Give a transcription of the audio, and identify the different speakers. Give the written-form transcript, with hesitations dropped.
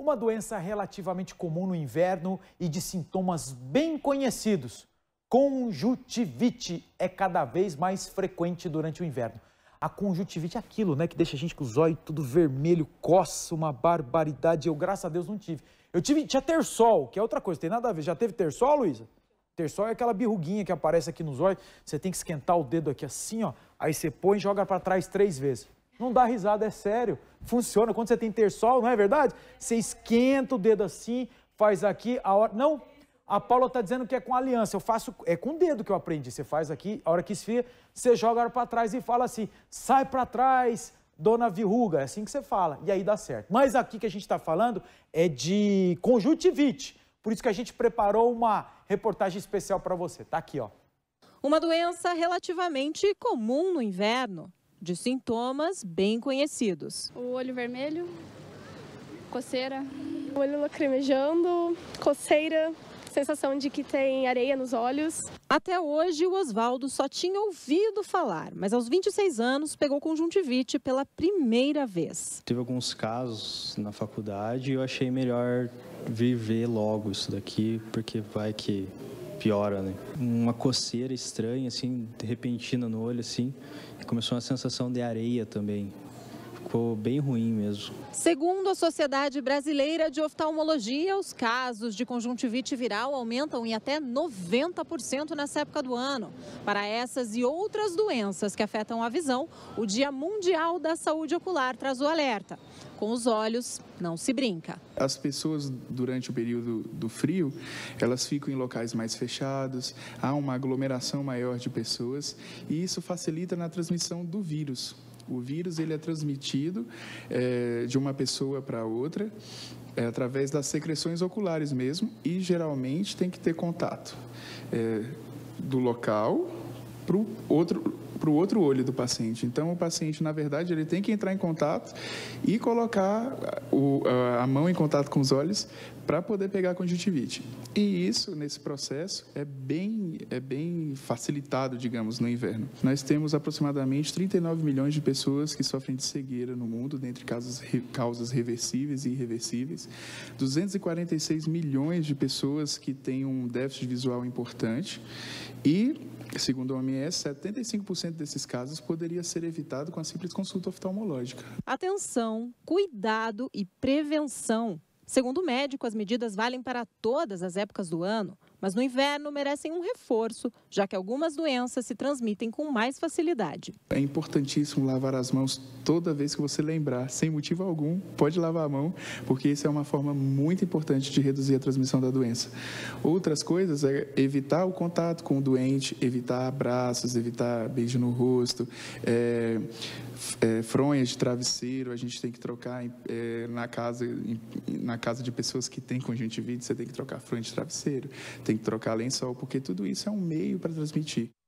Speaker 1: Uma doença relativamente comum no inverno e de sintomas bem conhecidos. Conjuntivite é cada vez mais frequente durante o inverno. A conjuntivite é aquilo, né, que deixa a gente com os olhos tudo vermelho, coça, uma barbaridade. Eu, graças a Deus, não tive. Tinha terçol, que é outra coisa, tem nada a ver. Já teve terçol, Luísa? Terçol é aquela birruguinha que aparece aqui nos olhos. Você tem que esquentar o dedo aqui assim, ó. Aí você põe e joga para trás 3 vezes. Não dá risada, é sério. Funciona quando você tem terçol, não é verdade? Você esquenta o dedo assim, faz aqui, a hora... Não, a Paula está dizendo que é com aliança. Eu faço, é com o dedo que eu aprendi. Você faz aqui, a hora que esfria, você joga para trás e fala assim, sai para trás, dona verruga. É assim que você fala, e aí dá certo. Mas aqui que a gente está falando é de conjuntivite. Por isso que a gente preparou uma reportagem especial para você. Tá aqui, ó.
Speaker 2: Uma doença relativamente comum no inverno, de sintomas bem conhecidos.
Speaker 3: O olho vermelho, coceira.
Speaker 4: O olho lacrimejando, coceira, sensação de que tem areia nos olhos.
Speaker 2: Até hoje, o Oswaldo só tinha ouvido falar, mas aos 26 anos pegou conjuntivite pela primeira vez.
Speaker 5: Teve alguns casos na faculdade e eu achei melhor viver logo isso daqui, porque vai que piora, né? Uma coceira estranha, assim, repentina no olho, assim, e começou uma sensação de areia também. Ficou bem ruim mesmo.
Speaker 2: Segundo a Sociedade Brasileira de Oftalmologia, os casos de conjuntivite viral aumentam em até 90% nessa época do ano. Para essas e outras doenças que afetam a visão, o Dia Mundial da Saúde Ocular traz o alerta. Com os olhos, não se brinca.
Speaker 6: As pessoas, durante o período do frio, elas ficam em locais mais fechados, há uma aglomeração maior de pessoas e isso facilita na transmissão do vírus. O vírus ele é transmitido de uma pessoa para outra através das secreções oculares mesmo e geralmente tem que ter contato do local para o outro olho do paciente. Então, o paciente, na verdade, ele tem que entrar em contato e colocar a mão em contato com os olhos para poder pegar a conjuntivite. E isso, nesse processo, é bem facilitado, digamos, no inverno. Nós temos aproximadamente 39 milhões de pessoas que sofrem de cegueira no mundo, dentre causas reversíveis e irreversíveis. 246 milhões de pessoas que têm um déficit visual importante e, segundo a OMS, 75% desses casos poderia ser evitado com a simples consulta oftalmológica.
Speaker 2: Atenção, cuidado e prevenção. Segundo o médico, as medidas valem para todas as épocas do ano, mas no inverno merecem um reforço, já que algumas doenças se transmitem com mais facilidade.
Speaker 6: É importantíssimo lavar as mãos toda vez que você lembrar, sem motivo algum, pode lavar a mão, porque isso é uma forma muito importante de reduzir a transmissão da doença. Outras coisas é evitar o contato com o doente, evitar abraços, evitar beijo no rosto, fronhas de travesseiro, a gente tem que trocar na casa de pessoas que têm conjuntivite, você tem que trocar fronha de travesseiro, tem que trocar lençol, porque tudo isso é um meio para transmitir.